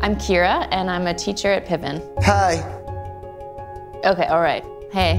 I'm Kira, and I'm a teacher at Piven. Hi. Okay, all right. Hey.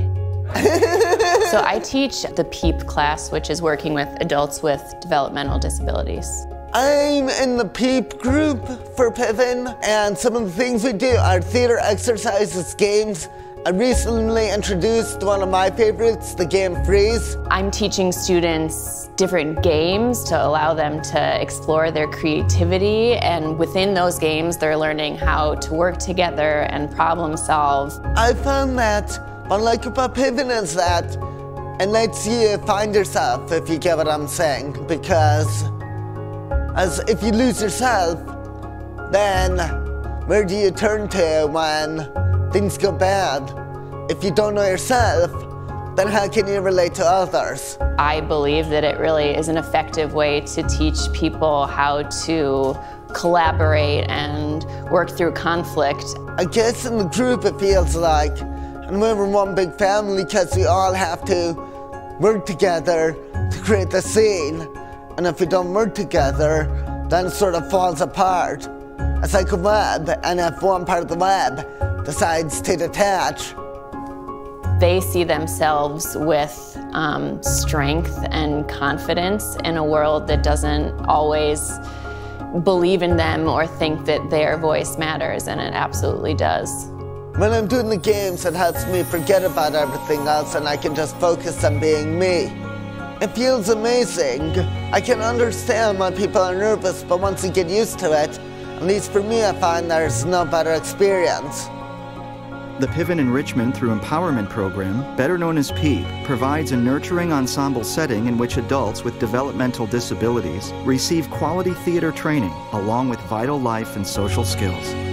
So I teach the PEEP class, which is working with adults with developmental disabilities. I'm in the PEEP group for Piven, and some of the things we do are theatre exercises, games. I recently introduced one of my favorites, the game Freeze. I'm teaching students different games to allow them to explore their creativity, and within those games they're learning how to work together and problem solve. I found that what I like about Piven is that it lets you find yourself, if you get what I'm saying, because as if you lose yourself, then where do you turn to when things go bad? If you don't know yourself, then how can you relate to others? I believe that it really is an effective way to teach people how to collaborate and work through conflict. I guess in the group it feels like, and we're one big family because we all have to work together to create the scene. And if we don't work together, then it sort of falls apart. It's like a web, and if one part of the web decides to detach, they see themselves with strength and confidence in a world that doesn't always believe in them or think that their voice matters, and it absolutely does. When I'm doing the games, it helps me forget about everything else and I can just focus on being me. It feels amazing. I can understand why people are nervous, but once you get used to it, at least for me, I find there's no better experience. The Piven Enrichment through Empowerment program, better known as PEEP, provides a nurturing ensemble setting in which adults with developmental disabilities receive quality theater training along with vital life and social skills.